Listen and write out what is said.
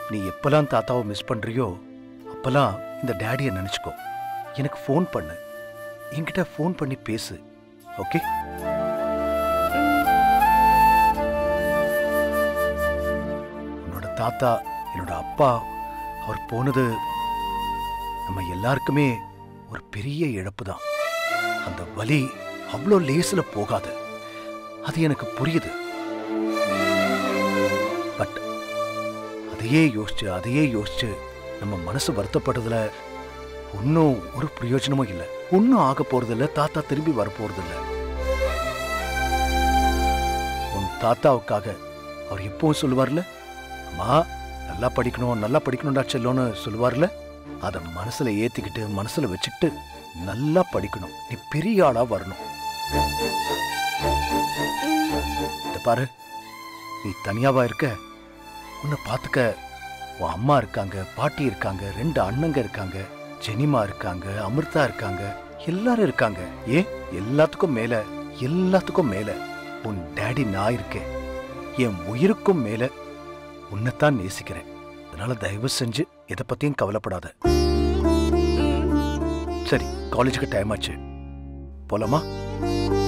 நீ எப்பெல்லாம் தாத்தாவை மிஸ் பண்றியோ அப்பெல்லாம் இந்த டேடியை நினைச்சுக்கோ. எனக்கு ஃபோன் பண்ணு, என்கிட்ட ஃபோன் பண்ணி பேசு. ஓகே? உன்னோட தாத்தா, என்னோட அப்பா, அவர் போனது நம்ம எல்லாருக்குமே ஒரு பெரிய இழப்பு தான். அந்த வலி அவ்வளோ லேசில போகாது, அது எனக்கு புரியுது. பட் அதையே யோசிச்சு நம்ம மனசு வருத்தப்படுறதுல ஒன்னும் ஒரு பிரயோஜனமும் இல்லை. ஒன்னும் ஆக போறதில்ல, தாத்தா திரும்பி வர போறதில்ல. உன் தாத்தாவுக்காக அவர் எப்பவும் சொல்லுவார்ல, அம்மா நல்லா படிக்கணும்டா செல்லோன்னு சொல்லுவார்ல, அதை மனசுல ஏத்திக்கிட்டு மனசுல வச்சுக்கிட்டு நல்லா படிக்கணும். நீ பெரிய ஆளா வரணும். பாரு, நீ தனியாவா இருக்க? உன்னை பார்த்துக்க உன் அம்மா இருக்காங்க, பாட்டி இருக்காங்க, 2 அண்ணங்க இருக்காங்க, ஜெனிமா இருக்காங்க, அமிர்தா இருக்காங்க, எல்லாரும் இருக்காங்க. ஏன் எல்லாத்துக்கும் மேல உன் டேடி நான் இருக்கேன். என் உயிருக்கும் மேல உன்னைத்தான் நேசிக்கிறேன். அதனால தயவு செஞ்சு எதை பத்தியும் கவலைப்படாத. சரி, காலேஜுக்கு டைம் ஆச்சு, போலாமா?